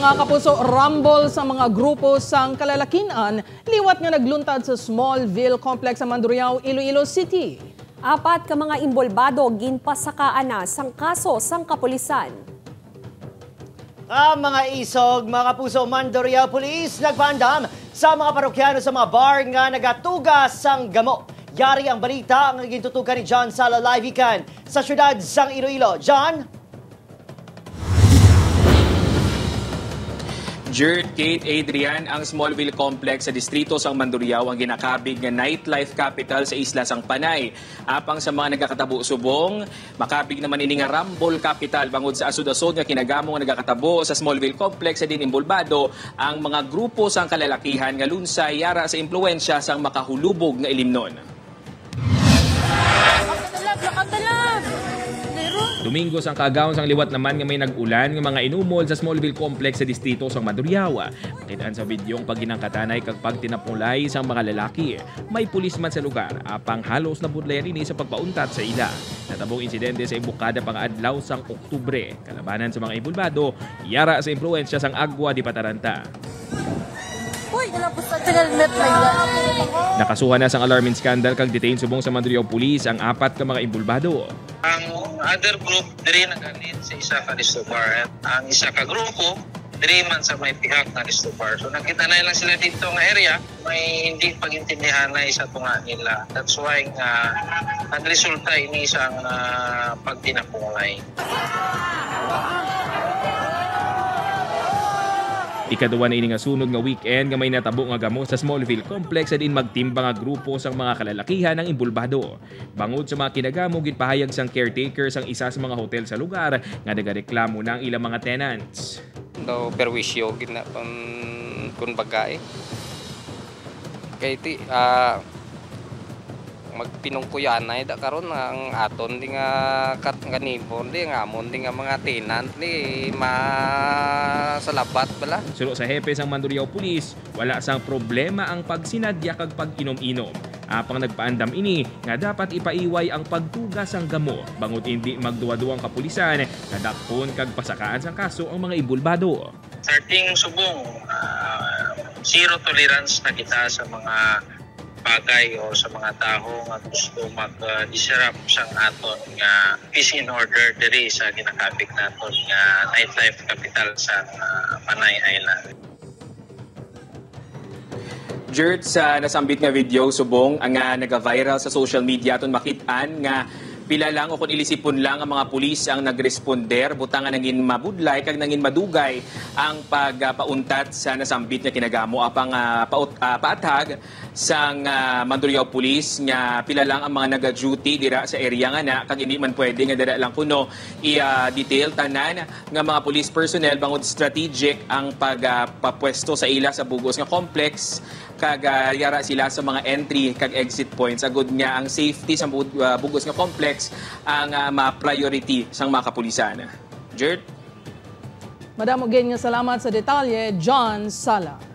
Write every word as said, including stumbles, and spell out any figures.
Mga kapuso, rumble sa mga grupo sang kalalakinan, liwat nga nagluntad sa Smallville Complex sa Mandurriao, Iloilo City. Apat ka mga imbolbado ginpasakaan na sang kaso sang kapulisan. Ang mga isog, mga kapuso, Mandurriao Police nagpaandam sa mga parokyano sa mga bar nga nagatugas sang gamo. Yari ang balita ang gintutukan ni John Sala live ikan sa syudad sang Iloilo. John? Jert, Kate, Adrian, ang Smallville Complex sa distrito sang Mandurriao ang ginakabig nga nightlife capital sa isla sang Panay. Apang sa mga nagakatabo subong, makabig naman ini nga Rumble Capital bangod sa asod-asod nga kinagamo nga nagakatabo sa Smallville Complex sa din imbolbado ang mga grupo sang kalalakihan nga lunsay yara sa impluwensya sang makahulubog nga ilimnon. Domingo sang kagawon sang liwat naman nga may nag-ulan nga mga inumol sa Smallville Complex sa distrito sang Mandurriao. Kitaan sa videong pagginangkatanay kag pagtinapulay sang mga lalaki. May pulis man sa lugar apang halos nabudlay rini sa pagpauntat sa ila. Natabong insidente sa ibukada pang adlaw sang Oktubre. Kalabanan sa mga ibulbado, yara sa impluwensya sang agwa di Pataranta. Nakasuhan na sang alarming scandal kag detain subong sa Mandurriao Police ang apat ka mga imbulbado. Ang other group diri nagalit sa isa ka Ristobar. Ang isa ka grupo diri man sa may pihak na Ristobar. So nakita na lang sila dito nga area, may hindi pagintindihan na isa tunga nila. That's why nga uh, ang resulta ini isang uh, pagtinapungay. Ikaduwa na ini nga sunod nga weekend nga may natabo nga gamo sa Smallville Complex sa din magtimba nga grupo sang mga kalalakihan ng imbulbado. Bangod sa mga kinagamo, gitpahayag sang caretaker sang isa sa mga hotel sa lugar nga nagareklamo ng ilang mga tenants. Daw perwisyo gina um, kun bagay. Kay ti uh, magpinungkuyan na ida karon ang aton di nga kat ganibon di nga amon di nga mga tenant di masalabat bala. Sulo sa hepe sang Mandurriao Police, wala sang problema ang pagsinadya kag pag-inom-inom. Apang nagpaandam ini nga dapat ipaiway ang pagtugas sang gamo bangod hindi magduwa-duwang kapulisan nadakpon kag pasakaan sang kaso ang mga ibulbado. Starting subong uh, zero tolerance na kita sa mga bagay o sa mga tao nga gusto mag-disrupt uh, sang aton nga peace in order diri sa ginakabig naton nga nightlife capital sa uh, Panay Island. Jert, sa nasambit nga video subong ang uh, naga-viral sa social media aton makitaan nga pila lang o kung ilisipon lang ang mga pulis ang nagresponder butang nga nangin mabudlay kag nangin madugay ang pagpauntat uh, sa nasambit nga kinagamo apang uh, paut, uh, paatag sang uh, Mandurriao Police nga pila lang ang mga naga-duty dira sa area nga na kag hindi man pwede nga dira lang kuno i-detail uh, tanan nga mga police personnel bangod strategic ang pagpapwesto uh, sa ila sa bugos nga complex kag uh, yara sila sa mga entry kag exit points agud nga ang safety sa uh, bugos nga complex ang uh, ma-priority sang mga kapulisan. Jert? Madamo gid nga salamat sa detalye, John Sala.